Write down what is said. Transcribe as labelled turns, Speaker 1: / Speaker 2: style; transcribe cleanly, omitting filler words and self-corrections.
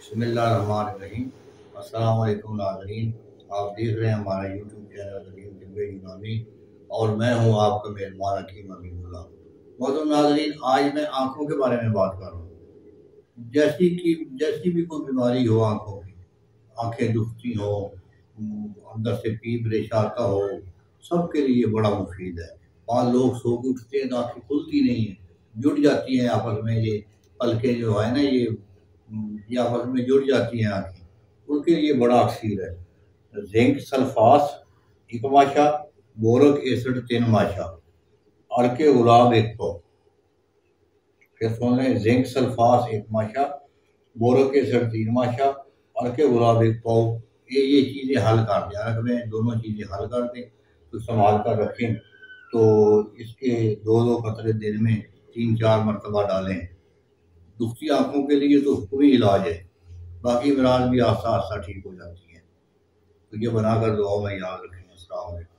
Speaker 1: بسم اللہ الرحمن الرحیم۔ السلام علیکم ناظرین، آپ دیکھ رہے ہیں ہمارا یوٹیوب چینل عظیم طب یونانی اور میں ہوں آپ کا میزبان حکیم امین اللہ۔ محترم ناظرین، آج میں آنکھوں کے بارے میں بات کر رہا ہوں۔ جیسی بھی کوئی بیماری ہو آنکھوں کی، آنکھیں دکھتی ہو، اندر سے پیپ ریشہ آتا ہو، سب کے لیے بڑا مفید ہے۔ بعض لوگ سو کے اٹھتے ہیں تو آنکھیں کھلتی نہیں ہیں، جڑ جاتی ہیں آپس میں، یہ پلکیں جو ہے نا یہ آپس میں جڑ جاتی ہیں آنکھیں، ان کے لیے بڑا اکسیر ہے۔ زنک سلفاس ایک ماشا، بورک ایسڈ 3 ماشا، ارک گلاب 1 پاؤ۔ پھر سن لیں، زنک سلفاس 1 ماشا، بورک ایسڈ 3 ماشا، ارک گلاب 1 پاؤ۔ یہ چیزیں حل کر دیں، ارک میں دونوں چیزیں حل کر دیں تو سنبھال کر رکھیں، تو اس کے 2 قطرے دن میں 3-4 مرتبہ ڈالیں۔ دکھتی آنکھوں کے لیے تو کوئی علاج ہے، باقی امراض بھی آہستہ آہستہ ٹھیک ہو جاتی ہیں۔ تو یہ بنا کر دعاؤں میں یاد رکھیں۔ السلام علیکم۔